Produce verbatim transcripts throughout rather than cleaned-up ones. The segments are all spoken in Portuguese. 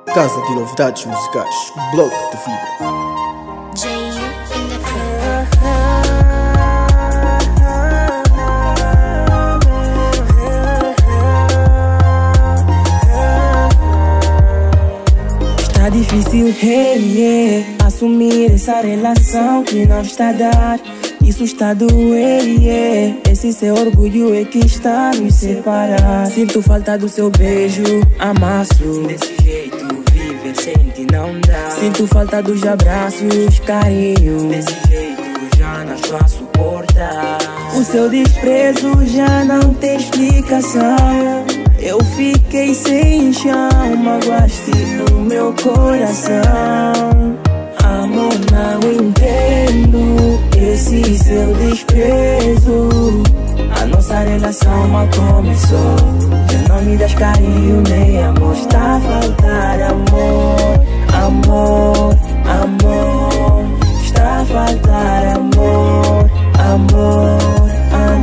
Casa de novidades musicais, Bloco de Fibra. Está difícil, hey, yeah, assumir essa relação que não está a dar. Isso está a doer, yeah. Esse seu orgulho é que está a nos separar. Sinto falta do seu beijo, amasso. Desse jeito viver sem ti não dá. Sinto falta dos abraços, carinho. Desse jeito já não estou a suportar. O seu desprezo já não tem explicação. Eu fiquei sem chão, magoaste no meu coração. Amor, não entendo esse seu desprezo. A nossa relação mal começou. Já não me das carinho nem amor. Está a faltar amor, amor, amor. Está a faltar amor, amor,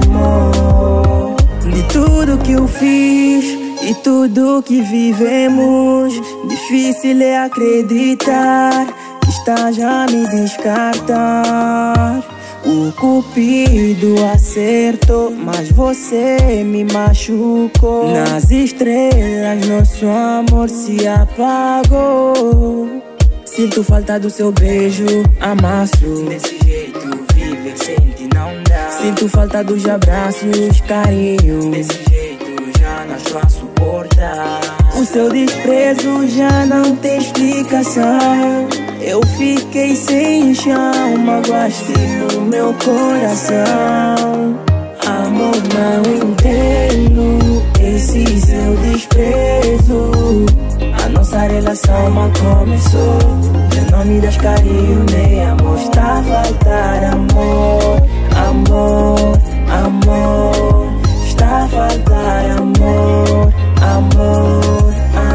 amor. De tudo que eu fiz e tudo que vivemos, difícil é acreditar que está já a me descartar. O cupido acertou, mas você me machucou. Nas estrelas nosso amor se apagou. Sinto falta do seu beijo, amasso. Desse jeito viver sem ti não dá. Sinto falta dos abraços, carinho. Desse jeito já não estou a suportar. O seu desprezo já não tem explicação. Eu fiquei sem chão, magoaste no meu coração. Amor, não entendo esse seu desprezo. A nossa relação mal começou. Já não me das carinho nem amor. Está a faltar amor, amor, amor. Está a faltar amor, amor,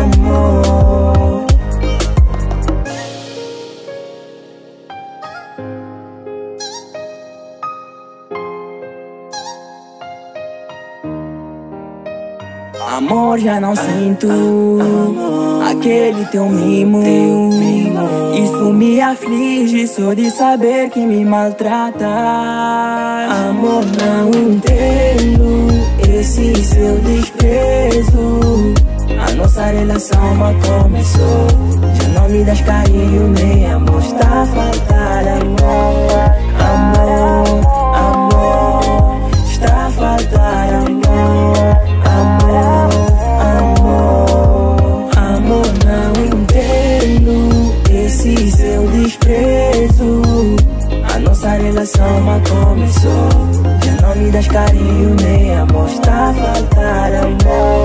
amor. Amor, já não sinto aquele teu mimo. Isso me aflige só de saber que me maltrata. Amor, não entendo esse seu desprezo. A nossa relação mal começou. Já não me das carinho nem amor. Está a faltar amor, amor, amor. Está a faltar amor, amor, amor. Amor, não entendo esse seu desprezo. A nossa relação mal começou. Já não me das carinho nem amor. Está a faltar amor.